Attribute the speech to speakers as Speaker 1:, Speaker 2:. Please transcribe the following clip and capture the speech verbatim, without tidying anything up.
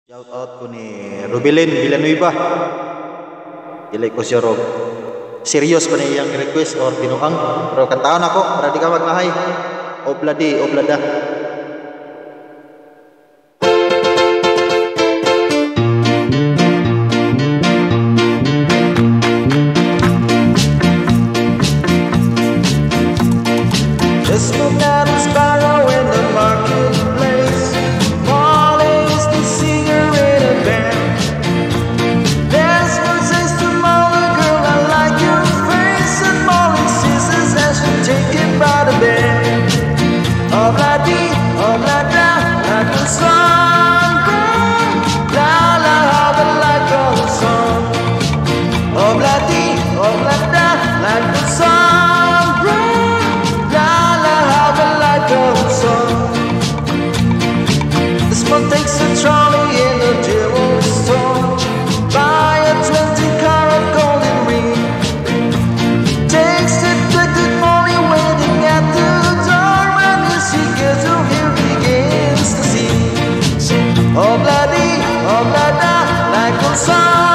Speaker 1: Shout out ko ni Rubilin Villanueva. Dili ko siya ro serious pa niya iyang request or binuang. Pero kantaon ako para di ka magmahay. Obladi, oblada. Just look at a sparrow in the marketplace. Molly is the singer in a band. There's one says to Molly, girl, I like your face. And Molly says as she take it by the band. Obladi, oblada, like the sun. La la, how the light goes on. Obladi, oblada, like the sun. This one takes a trolley in a jewelry store. Buy a twenty carat golden ring. Takes it back to Molly waiting at the door. When you see girls who here begins to sing. Obladi, oblada, like a song.